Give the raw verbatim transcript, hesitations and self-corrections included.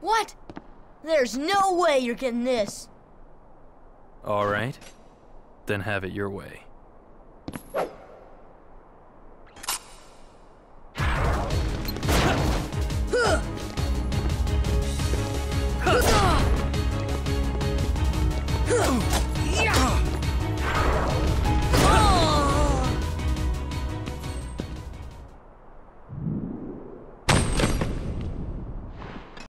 What? There's no way you're getting this. All right. Then have it your way.